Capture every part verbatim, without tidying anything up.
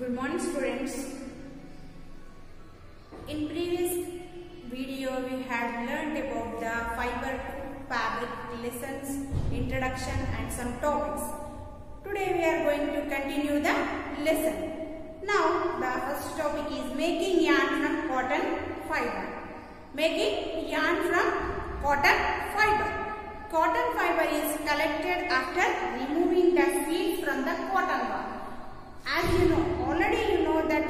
Good morning, students. In previous video we had learned about the fiber to fabric lessons, introduction and some topics. Today we are going to continue the lesson. Now the first topic is making yarn from cotton fiber. Making yarn from cotton fiber. Cotton fiber is collected after removing the seeds from the cotton ball. As you know, already you know that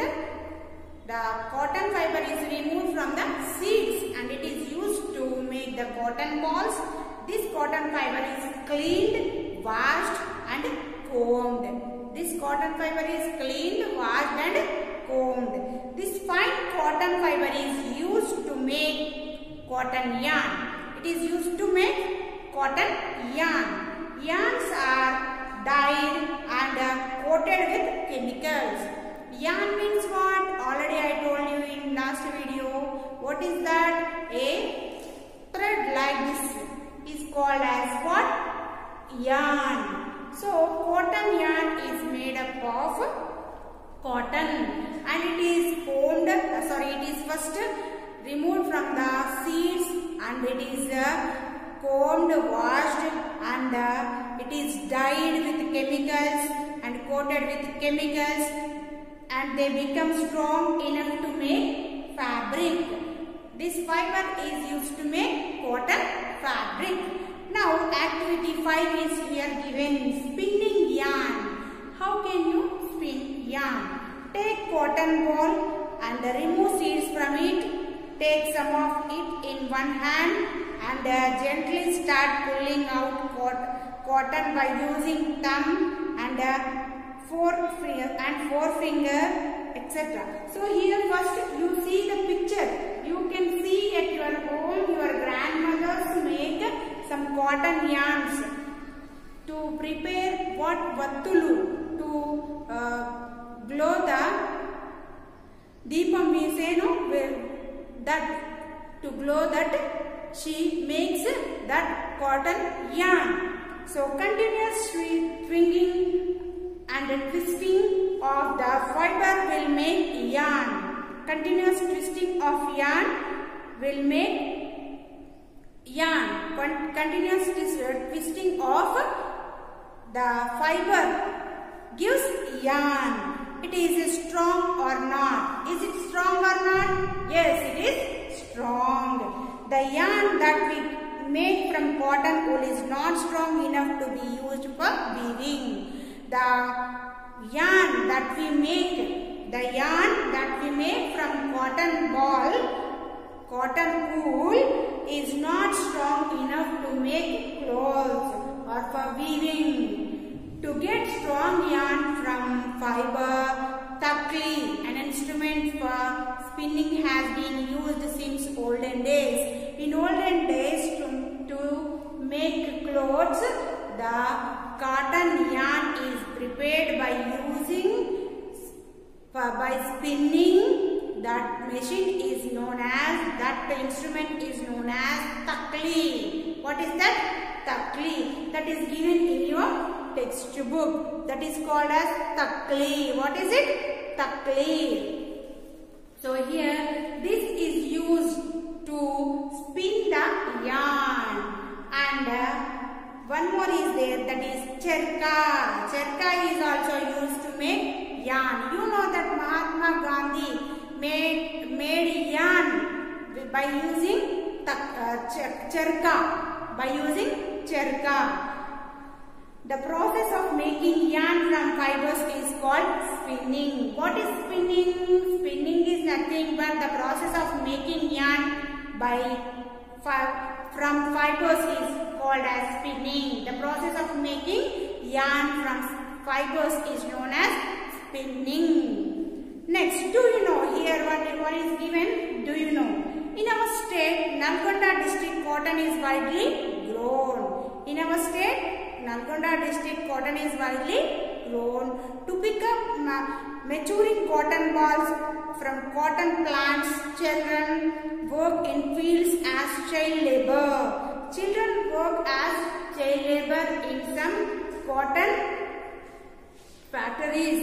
the cotton fiber is removed from the seeds and it is used to make the cotton balls. This cotton fiber is cleaned, washed and combed. This cotton fiber is cleaned, washed and combed. This fine cotton fiber is used to make cotton yarn. It is used to make cotton yarn. Yarns are dyed and uh, coated with chemicals. Yarn means what? Already I told you in last video. What is that? A thread like this is called as what? Yarn. So cotton yarn is made up of cotton and it is formed, uh, sorry, it is first removed from the seeds and it is uh, combed, washed and uh, it is dyed with chemicals and coated with chemicals and they become strong enough to make fabric. This fiber is used to make cotton fabric. Now activity five is here given, spinning yarn. How can you spin yarn? Take cotton ball and remove seeds from it. Take some of it in one hand and uh, gently start pulling out cotton by using thumb and uh, four and forefinger, et cetera. So here first you see the picture. You can see at your home your grandmothers make some cotton yarns to prepare what vattulu, to uh, glow the deepam, we say no, that to glow that she makes that cotton yarn. So continuous swinging and twisting of the fiber will make yarn. Continuous twisting of yarn will make yarn. Con continuous twisting of the fiber gives yarn. It is strong or not? Is it strong or not? Yes, it is strong. The yarn that we make from cotton wool is not strong enough to be used for weaving. The yarn that we make, the yarn that we make from cotton ball, cotton wool is not strong enough to make clothes or for weaving. To get strong yarn from fiber, takli, an instrument for spinning, has been used since olden days. In olden days, to, to make clothes, the cotton yarn is prepared by using, by spinning. That machine is known as, that instrument is known as takli. What is that? Takli. That is given in your textbook. That is called as takli. What is it? Takli. So here this is used to spin the yarn. And uh, one more is there, that is charka. Charka is also used to make yarn. You know that Mahatma Gandhi made, made yarn by using uh, charka. By using charka. The process of making yarn from fibers is called spinning. What is spinning? Spinning is nothing but the process of making yarn by from fibers is called as spinning. The process of making yarn from fibers is known as spinning. Next, do you know here what, what is given? Do you know? In our state, Nalgonda district cotton is widely grown. In our state, Nalgonda district cotton is widely grown. To pick up maturing cotton balls from cotton plants, children work in fields as child labor. Children work as child labor in some cotton factories.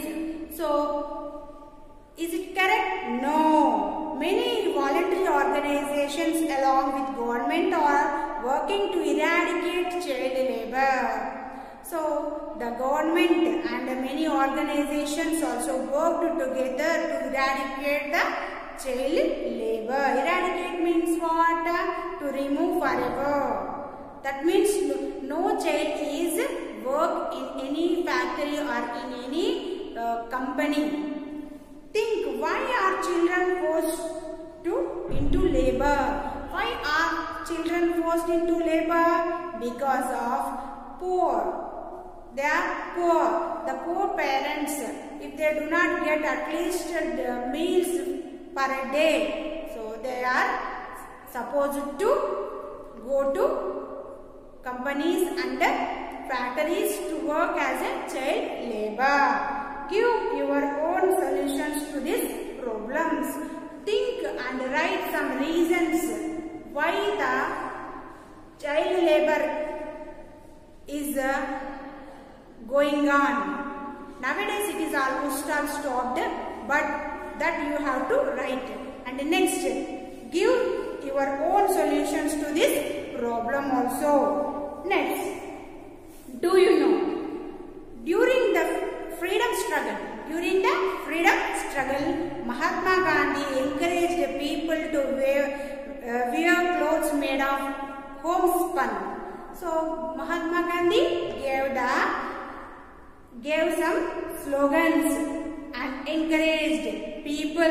So, is it correct? No. Many voluntary organizations along with government are working to eradicate child labor. So, the government and many organizations also worked together to eradicate the child labor. Eradicate means what? To remove forever. That means no child is work in any factory or in any uh, company. Think, why are children forced to into labor? Why are children forced into labor? Because of poor. They are poor. The poor parents, if they do not get at least the meals per a day, so they are supposed to go to companies and factories to work as a child labor. Give your own solutions to these problems. Think and write some reasons why the child labor is uh, going on. Nowadays it is almost all stopped, but that you have to write. And next, give your own solutions to this problem also. Next, do you know, during the freedom struggle, during the freedom struggle, Mahatma Gandhi encouraged people to wear, uh, wear clothes made of homespun. So, Mahatma Gandhi gave the gave some slogans and encouraged people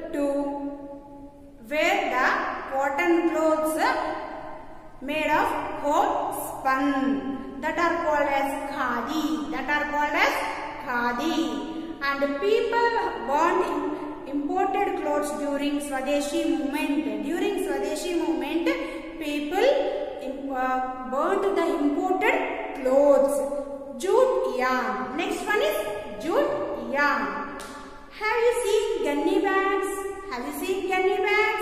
to wear the cotton clothes made of homespun, that are called as khadi, that are called as khadi. And people bought imported clothes during Swadeshi movement. During Swadeshi movement, people uh, burnt the imported clothes. Jute yarn. Next one is jute yarn. Have you seen gunny bags? Have you seen gunny bags?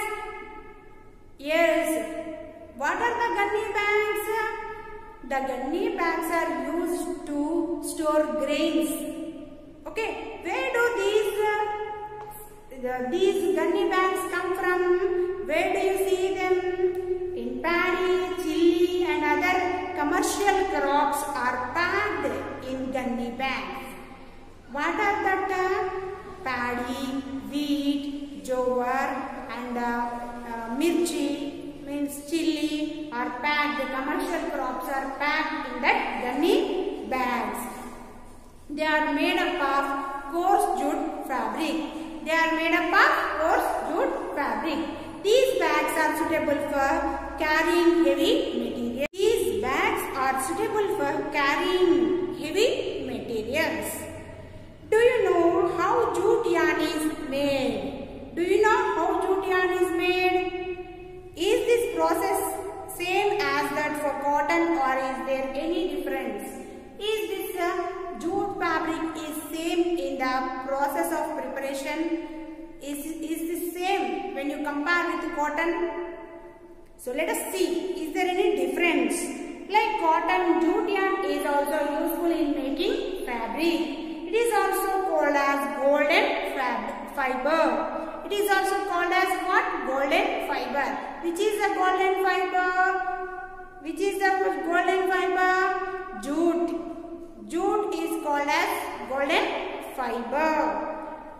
Yes. What are the gunny bags? The gunny bags are used to store grains. Okay. Where do these, uh, these gunny bags come from? Where do you see them? In paddy, chili and other commercial crops are packed in gunny bags. What are that? Uh, paddy, wheat, jowar and uh, uh, mirchi means chili are packed. The commercial crops are packed in that gunny bags. They are made up of coarse jute fabric. They are made up of coarse jute fabric. These bags are suitable for carrying heavy materials. These bags are suitable for carrying heavy materials. Do you know how jute yarn is made? Do you know how jute yarn is made? Is this process same as that for cotton, or is there any difference? Is this uh, jute fabric is same in the process of preparation? Is, is this same when you compare with cotton? So let us see, is there any difference? Like cotton, jute yarn is also useful in making fabric. It is also called as golden fiber. It is also called as what? Golden fiber. Which is the golden fiber? Which is the golden fiber? Jute. Jute is called as golden fiber.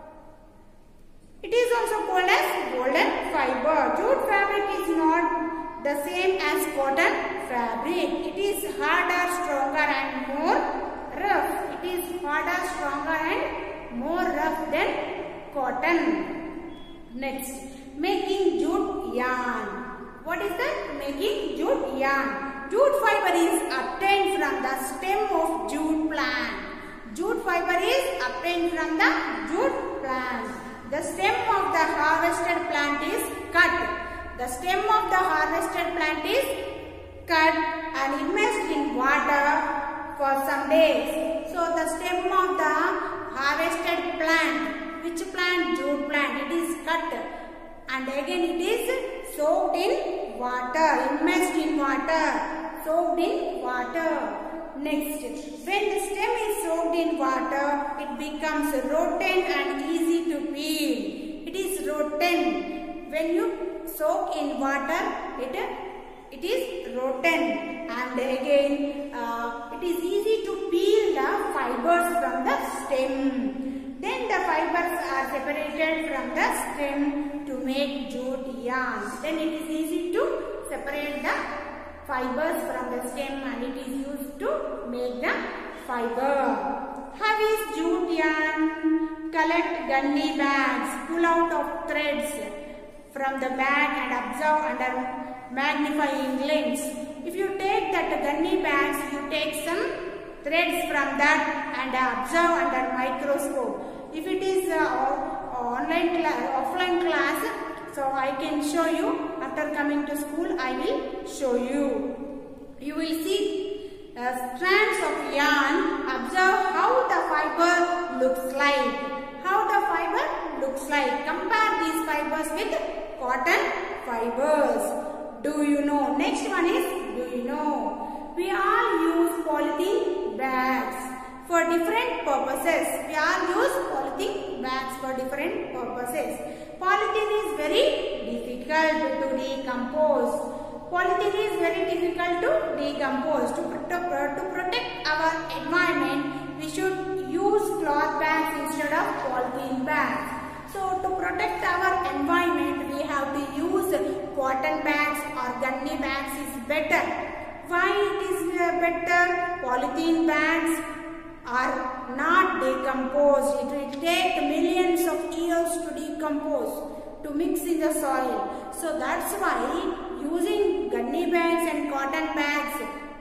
It is also called as golden fiber. Jute fabric is not the same as cotton fabric. It is harder, stronger and more rough. It is harder, stronger and more rough than cotton. Next, making jute yarn. What is that? Making jute yarn. Jute fiber is obtained from the stem of jute plant. Jute fiber is obtained from the jute plant. The stem of the harvested plant is cut. The stem of the harvested plant is cut and immersed in water for some days. So the stem of the harvested plant, which plant? Jute plant, it is cut and again it is soaked in water, immersed in water, soaked in water. Next, when the stem is soaked in water, it becomes rotten and easy to peel. It is rotten. When you soak in water, it it is rotten, and again uh, it is easy to peel the fibers from the stem. Then the fibers are separated from the stem to make jute yarn. Then it is easy to separate the fibers from the stem, and it is used to make the fiber. How is jute yarn? Collect gunny bags, pull out of threads from the bag and observe under magnifying lens. If you take that gunny bags, you take some threads from that and observe under microscope. If it is uh, online class, offline class, so I can show you. After coming to school, I will show you. You will see uh, strands of yarn. Observe how the fiber looks like. How the fiber looks like. Compare these fibers with cotton fibers. Do you know? Next one is, do you know? We all use polythene bags for different purposes. We all use polythene bags for different purposes. Polythene is very difficult to decompose. Polythene is very difficult to decompose. To, to, to protect our environment, we should use cloth bags instead of polythene bags. So to protect our environment, we have to use cotton bags or gunny bags is better. Why it is better? Polythene bags are not decomposed. It will take millions of years to decompose, to mix in the soil. So that's why using gunny bags and cotton bags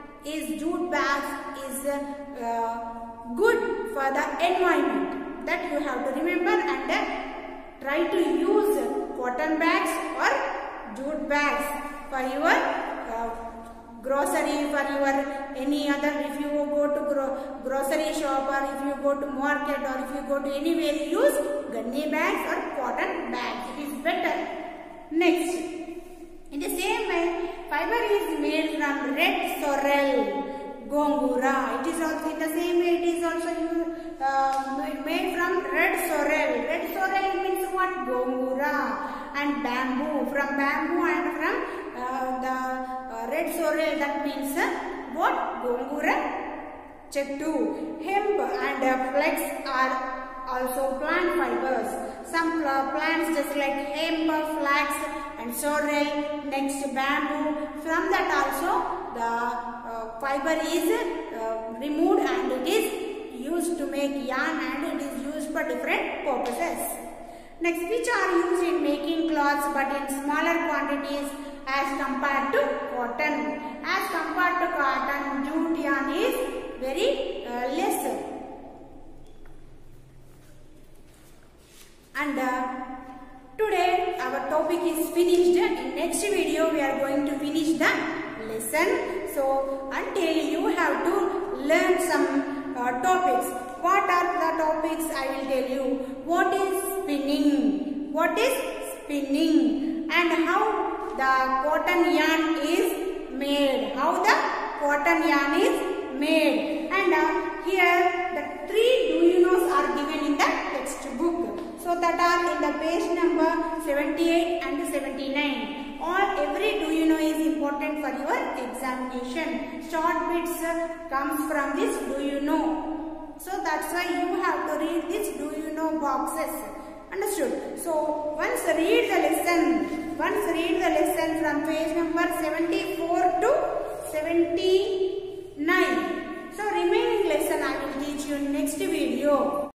is jute bags is uh, good for the environment. That you have to remember, and uh, try to use cotton bags or jute bags for your uh, grocery, for your any other. If you go to gro grocery shop, or if you go to market, or if you go to anywhere, use gunny bags or cotton bags. It is better. Next, in the same way, fiber is made from red sorrel, gongura. It is also in the same way. It is also uh, made from red sorrel. Red sorrel means what? Gongura. And bamboo. From bamboo and from uh, the uh, red sorrel, that means uh, what? Gongura chettu. Hemp and uh, flax are also plant fibers. Some uh, plants just like hemp, flax and sorrel, next bamboo. From that also the uh, fiber is uh, removed, and it is used to make yarn, and it is used for different purposes. Next, which are used in making cloths but in smaller quantities as compared to cotton. As compared to cotton, jute yarn is very uh, less. And uh, today our topic is finished. In next video we are going to finish the lesson. So until you have to learn some uh, topics. What are the topics? I will tell you. What is spinning? What is spinning? And how the cotton yarn is made. How the cotton yarn is made. And uh, here the three do you knows are given in the textbook. So that are in the page number seventy-eight and seventy-nine. All every do you know is important for your examination. Short bits uh, comes from this do you know. So that's why you have to read this do you know boxes. Understood? So once read the lesson, once read the lesson from page number seventy-four to seventy-nine. So remaining lesson I will teach you in next video.